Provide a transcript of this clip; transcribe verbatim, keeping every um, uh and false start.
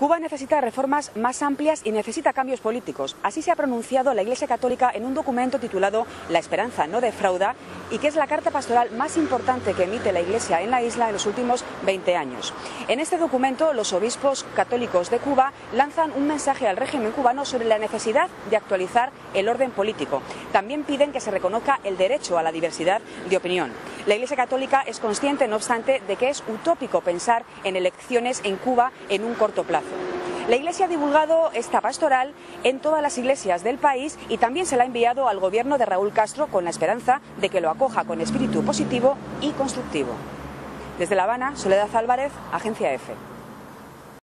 Cuba necesita reformas más amplias y necesita cambios políticos. Así se ha pronunciado la Iglesia Católica en un documento titulado La esperanza no defrauda y que es la carta pastoral más importante que emite la Iglesia en la isla en los últimos veinte años. En este documento, los obispos católicos de Cuba lanzan un mensaje al régimen cubano sobre la necesidad de actualizar el orden político. También piden que se reconozca el derecho a la diversidad de opinión. La Iglesia Católica es consciente, no obstante, de que es utópico pensar en elecciones en Cuba en un corto plazo. La Iglesia ha divulgado esta pastoral en todas las iglesias del país y también se la ha enviado al gobierno de Raúl Castro con la esperanza de que lo acoja con espíritu positivo y constructivo. Desde La Habana, Soledad Álvarez, Agencia EFE.